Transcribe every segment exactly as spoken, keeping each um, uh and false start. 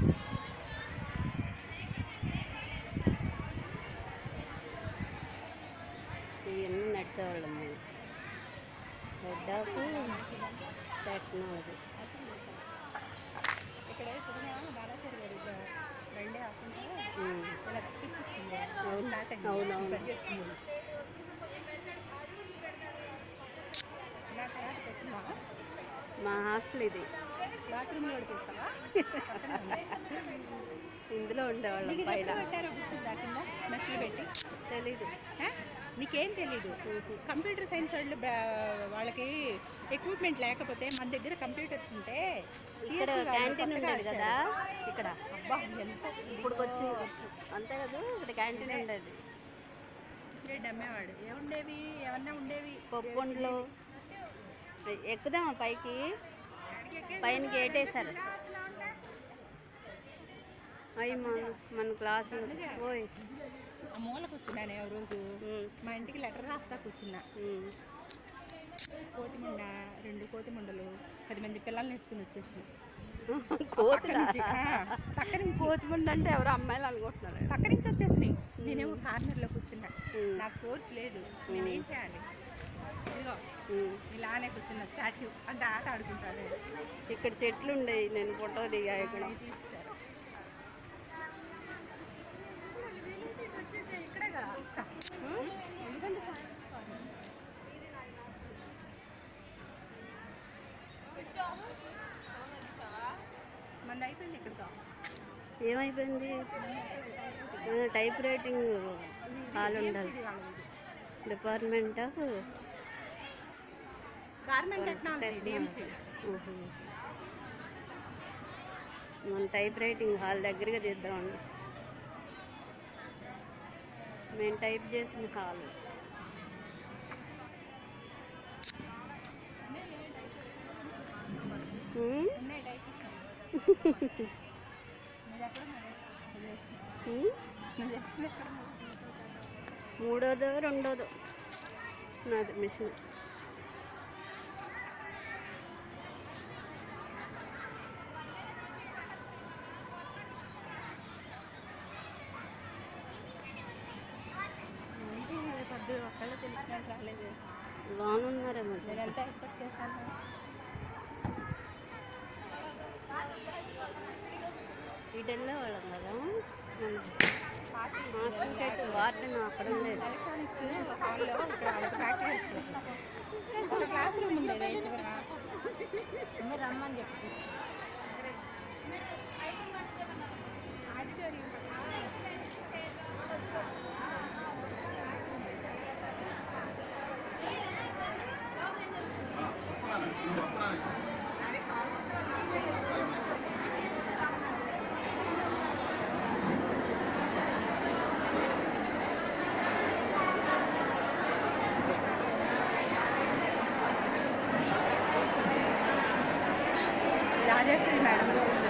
ఇవన్నీ నడిచేవాళ్ళము. Head of technology. ఇక్కడ అవునవును. మా హాస్టల్ ఇది. ఇందులో ఉండేవాళ్ళం పైన. తెలీదు. నీకేం తెలీదు. కంప్యూటర్ సైన్స్ వాళ్ళు వాళ్ళకి ఎక్విప్మెంట్ లేకపోతే మన దగ్గర కంప్యూటర్స్ ఉంటే ఇక్కడ క్యాంటీన్ ఉండేది కదా ఇక్కడ. అబ్బా ఎంత ఇప్పుడు వచ్చింది అంతే కదా. ఇక్కడ క్యాంటీన్ ఉండేది. బ్రెడ్ అమ్మేవాడు. ఏముండేవి ఏమన్నా ఉండేవి. పప్పుండ్లు. ఎక్కుదామా పైకి? పైన గేట్ వేసారు. అవి మన మన క్లాసు. ఓయ్ ఆ మూల కూర్చున్నాను ఆ రోజు. మా ఇంటికి లెటర్ రాస్తా కూర్చున్నా. కోతిముండ రెండు కోతిముండలు పది మంది పిల్లల్ని వేసుకుని వచ్చేసింది. పక్క నుంచి కోతిముండ అంటే ఎవరు అమ్మాయిలు అనుకుంటున్నారు. పక్క నుంచి వచ్చేసినాయి. నేనేమో కార్నర్లో కూర్చున్నా. నాకు ఫోర్స్ లేదు. నేనేం చేయాలి? ఇదిగో ఇలానే కూర్చున్నా. స్టాట్యూ అంటే ఆట ఆడుకుంటాను. ఇక్కడ చెట్లు ఉండేవి. నేను ఫోటో దిగా ఇక్కడ. మన అయిపోయింది. ఇక్కడ ఏమైపోయింది? టైప్ రైటింగ్ హాల్ ఉండాలి. Department of garment technology. మన టైప్ రైటింగ్ హాల్ దగ్గరగా తీద్దామండి. మేము టైప్ చేసిన హాల్. మూడోదో రెండోదో నాది మిషన్. ఒక్కళ్ళు తెలిసినట్టు రాలేదు. బాగున్నారేమో. నేను ఎంత ఎక్స్పెక్ట్ చేశాను. ఇటు వెళ్ళేవాళ్ళం కదా. హాస్టల్ వార్డెన్ అక్కడ ఉండేది. ఎలక్ట్రానిక్స్ హాల్లో ఇక్కడ ప్రాక్టీస్ ఒక క్లాస్ రూమ్ ఉండేది. రమ్మని చెప్పి రాజేశ్వరి మేడం.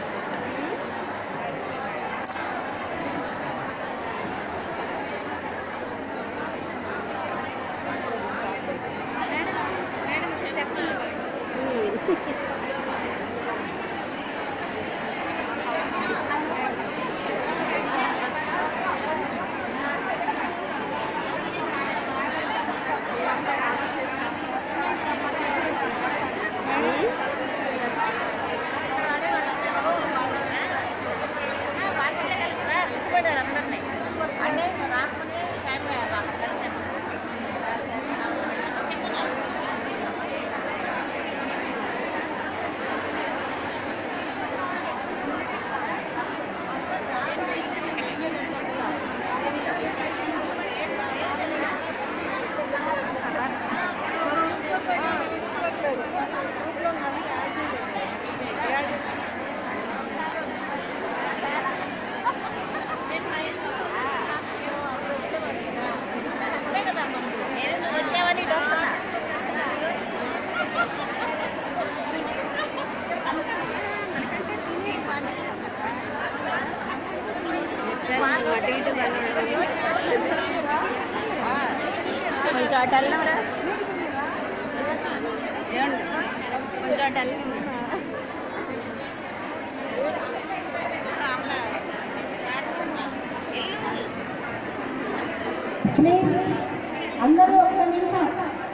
కొంచెం అటు వెళ్ళరా. ఏమండి కొంచెం అటు వెళ్ళి ప్లీజ్ అందరూ ఒక్క నిమిషం.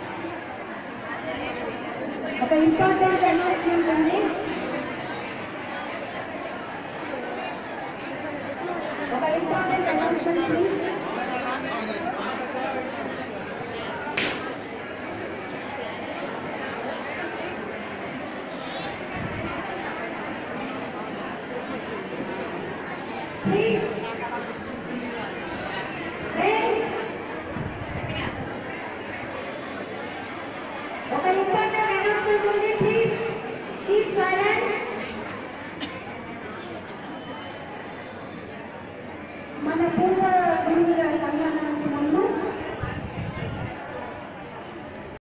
ఒక ఇంపార్టెంట్ అనౌన్స్మెంట్ ఉంది. ఒక ఇంపార్టెంట్ అనౌన్స్మెంట్ ప్లీజ్. Please.